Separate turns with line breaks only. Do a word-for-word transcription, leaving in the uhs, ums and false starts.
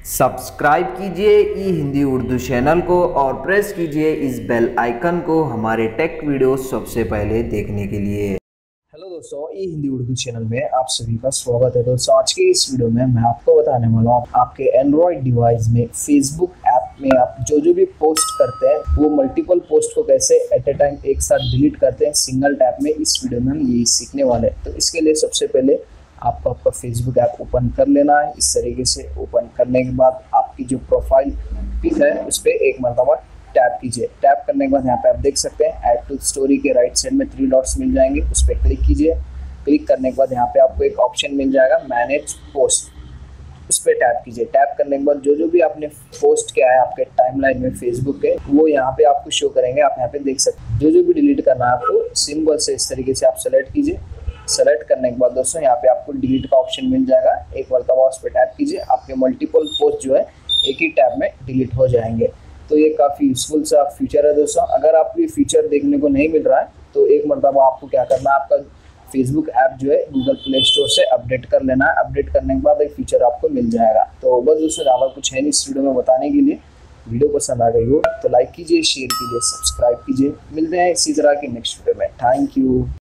Subscribe कीजिए ई Hindi Urdu channel को और प्रेस कीजिए इस बेल आइकन को हमारे टेक वीडियो सबसे पहले देखने के लिए।
हेलो दोस्तों, ई हिंदी उर्दू चैनल में आप सभी का स्वागत है। दोस्तों, आज के इस वीडियो में मैं आपको बताने वाला हूँ आपके एंड्रॉयड डिवाइस में फेसबुक ऐप में आप जो जो भी पोस्ट करते हैं वो मल्टीपल पोस्ट को कैसे एट ए टाइम एक साथ डिलीट करते हैं सिंगल टैप में। इस वीडियो में हम यही सीखने वाले हैं। तो इसके लिए सबसे पहले आपको आपका फेसबुक ऐप ओपन कर लेना है। इस तरीके से ओपन करने के बाद आपकी जो प्रोफाइल पिक है उस पर एक मरतबा टैप कीजिए। टैप करने के बाद यहाँ पे आप देख सकते हैं ऐड टू स्टोरी के राइट साइड में थ्री डॉट्स मिल जाएंगे, उस पर क्लिक कीजिए। क्लिक करने के बाद यहाँ पे आपको एक ऑप्शन मिल जाएगा मैनेज पोस्ट, उस पर टैप कीजिए। टैप करने के बाद जो जो भी आपने पोस्ट किया है आपके टाइमलाइन में फेसबुक के वो यहाँ पे आपको शो करेंगे। आप यहाँ पे देख सकते हैं जो जो भी डिलीट करना है आपको सिंबल से इस तरीके से आप सेलेक्ट कीजिए। सेलेक्ट करने के बाद दोस्तों यहाँ पे आपको डिलीट का ऑप्शन मिल जाएगा। एक मरतबा उस पर टैप कीजिए, आपके मल्टीपल पोस्ट जो है एक ही टैब में डिलीट हो जाएंगे। तो ये काफ़ी यूजफुल सा फीचर है दोस्तों। अगर आपको ये फीचर देखने को नहीं मिल रहा है तो एक मरतबा आपको क्या करना है, आपका फेसबुक ऐप जो है गूगल प्ले स्टोर से अपडेट कर लेना है। अपडेट करने के बाद एक फीचर आपको मिल जाएगा। तो बस दोस्तों ज़्यादा कुछ है नहीं इस वीडियो में बताने के लिए। वीडियो पसंद आ गई हो तो लाइक कीजिए, शेयर कीजिए, सब्सक्राइब कीजिए। मिलते हैं इसी तरह की नेक्स्ट वीडियो में। Thank you.